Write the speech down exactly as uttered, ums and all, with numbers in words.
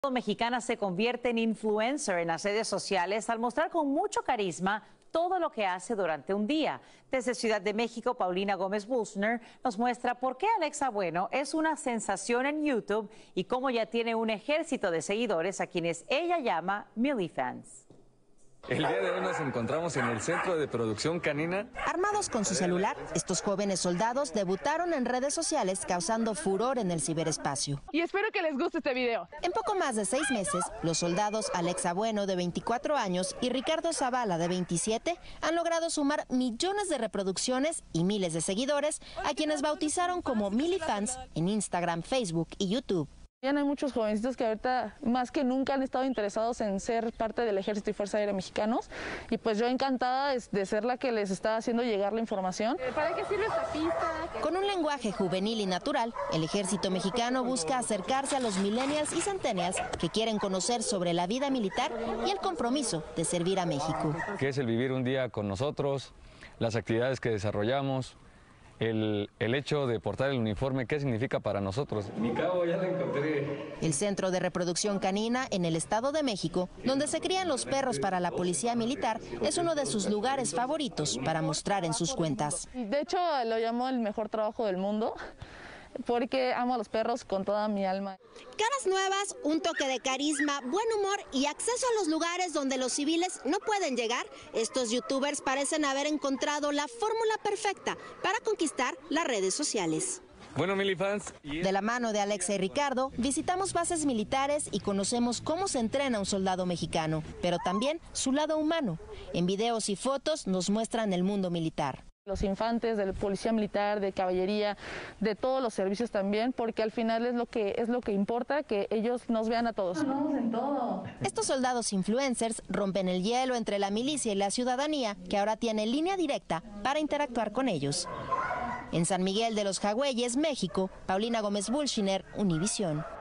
Mexicana se convierte en influencer en las redes sociales al mostrar con mucho carisma todo lo que hace durante un día. Desde Ciudad de México, Paulina Gómez Bullshner nos muestra por qué Alexa Bueno es una sensación en YouTube y cómo ya tiene un ejército de seguidores a quienes ella llama MilliFans. El día de hoy nos encontramos en el Centro de Producción Canina. Armados con su celular, estos jóvenes soldados debutaron en redes sociales causando furor en el ciberespacio. Y espero que les guste este video. En poco más de seis meses, los soldados Alexa Bueno, de veinticuatro años, y Ricardo Zavala, de veintisiete, han logrado sumar millones de reproducciones y miles de seguidores, a quienes bautizaron como MilliFans en Instagram, Facebook y YouTube. Ya hay muchos jovencitos que ahorita más que nunca han estado interesados en ser parte del Ejército y Fuerza Aérea Mexicanos, y pues yo encantada de ser la que les está haciendo llegar la información. ¿Para qué sirve esta pista? Con un lenguaje juvenil y natural, el Ejército Mexicano busca acercarse a los millennials y centennials que quieren conocer sobre la vida militar y el compromiso de servir a México. ¿Qué es el vivir un día con nosotros? Las actividades que desarrollamos. El, el hecho de portar el uniforme, ¿qué significa para nosotros? Mi cabo ya la encontré. El Centro de Reproducción Canina en el Estado de México, donde se crían los perros para la policía militar, es uno de sus lugares favoritos para mostrar en sus cuentas. De hecho, lo llamo el mejor trabajo del mundo, porque amo a los perros con toda mi alma. Caras nuevas, un toque de carisma, buen humor y acceso a los lugares donde los civiles no pueden llegar. Estos youtubers parecen haber encontrado la fórmula perfecta para conquistar las redes sociales. Bueno, MilliFans. De la mano de Alexa y Ricardo, visitamos bases militares y conocemos cómo se entrena un soldado mexicano, pero también su lado humano. En videos y fotos nos muestran el mundo militar. Los infantes, de la policía militar, de caballería, de todos los servicios también, porque al final es lo que es lo que importa, que ellos nos vean a todos. Vamos en todo. Estos soldados influencers rompen el hielo entre la milicia y la ciudadanía, que ahora tiene línea directa para interactuar con ellos. En San Miguel de los Jagüeyes, México, Paulina Gómez Bullshner, Univisión.